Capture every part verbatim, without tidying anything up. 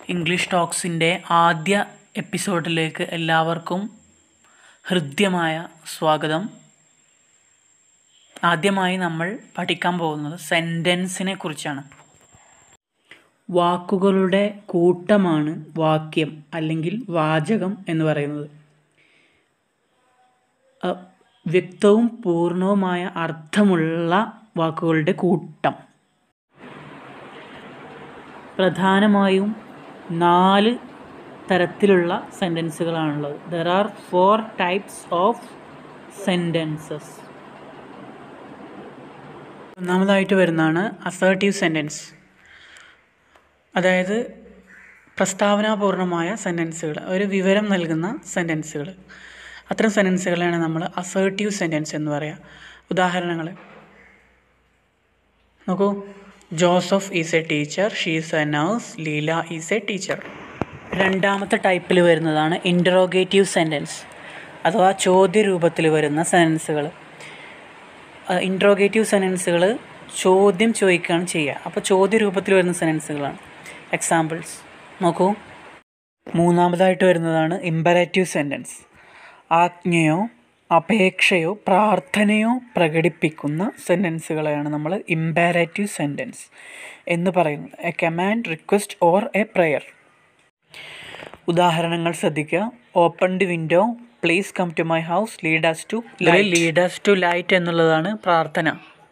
English ടോക്സിൻ്റെ ആദ്യ എപ്പിസോഡിലേക്ക് എല്ലാവർക്കും ഹൃദ്യമായ സ്വാഗതം. ആദ്യമായി നമ്മൾ പഠിക്കാൻ പോകുന്നത് സെൻറ്റൻസിനെ കുറിച്ചാണ്. വാക്കുകളുടെ കൂട്ടമാണ് വാക്യം അല്ലെങ്കിൽ വാചകം എന്ന് പറയുന്നത്. വ്യക്തവും പൂർണ്ണവുമായ അർത്ഥമുള്ള വാക്കുകളുടെ കൂട്ടം. പ്രധാനമായും നാല് തരത്തിലുള്ള സെൻറ്റൻസുകളാണുള്ളത്. There are four types of sentences. ഒന്നാമതായിട്ട് വരുന്നതാണ് അസേർട്ടീവ് സെൻറ്റൻസ്, അതായത് പ്രസ്താവനാപൂർണമായ സെൻറ്റൻസുകൾ, ഒരു വിവരം നൽകുന്ന സെൻറ്റൻസുകൾ. അത്തരം സെൻറ്റൻസുകളാണ് നമ്മൾ അസേർട്ടീവ് സെൻറ്റൻസ് എന്ന് പറയുക. ഉദാഹരണങ്ങൾ നോക്കൂ. Joseph is a teacher, she is a nurse, Leela is a teacher. രണ്ടാമത്തെ ടൈപ്പിൽ വരുന്നതാണ് ഇൻറ്ററോഗേറ്റീവ് സെൻറ്റൻസ്, അഥവാ ചോദ്യരൂപത്തിൽ വരുന്ന സെൻറ്റൻസുകൾ. ഇൻറ്ററോഗേറ്റീവ് സെൻറ്റൻസുകൾ ചോദ്യം ചോദിക്കുകയാണ് ചെയ്യുക. അപ്പോൾ ചോദ്യരൂപത്തിൽ വരുന്ന സെൻറ്റൻസുകളാണ്. എക്സാമ്പിൾസ് നോക്കൂ. മൂന്നാമതായിട്ട് വരുന്നതാണ് ഇമ്പറേറ്റീവ് സെൻറ്റൻസ്. ആജ്ഞയോ അപേക്ഷയോ പ്രാർത്ഥനയോ പ്രകടിപ്പിക്കുന്ന സെൻറ്റൻസുകളെയാണ് നമ്മൾ ഇമ്പറേറ്റീവ് സെൻറ്റൻസ് എന്ന് പറയുന്നത്. A command, request or a prayer. ഉദാഹരണങ്ങൾ ശ്രദ്ധിക്കുക. Open the window, please come to my house, lead us to light. Lead us to light എന്നുള്ളതാണ് പ്രാർത്ഥന.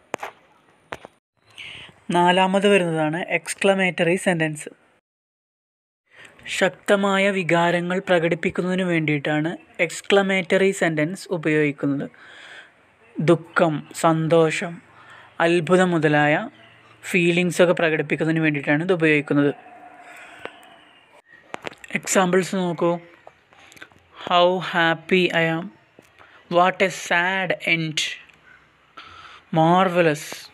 നാലാമത് വരുന്നതാണ് എക്സ്ക്ലമേറ്ററി സെൻറ്റൻസ്. ശക്തമായ വികാരങ്ങൾ പ്രകടിപ്പിക്കുന്നതിന് വേണ്ടിയിട്ടാണ് എക്സ്ക്ലമേറ്ററി സെൻറ്റൻസ് ഉപയോഗിക്കുന്നത്. ദുഃഖം, സന്തോഷം, അത്ഭുതം മുതലായ ഫീലിങ്സൊക്കെ പ്രകടിപ്പിക്കുന്നതിന് വേണ്ടിയിട്ടാണ് ഇത് ഉപയോഗിക്കുന്നത്. എക്സാമ്പിൾസ് നോക്കൂ. How happy I am, what a sad end, marvellous,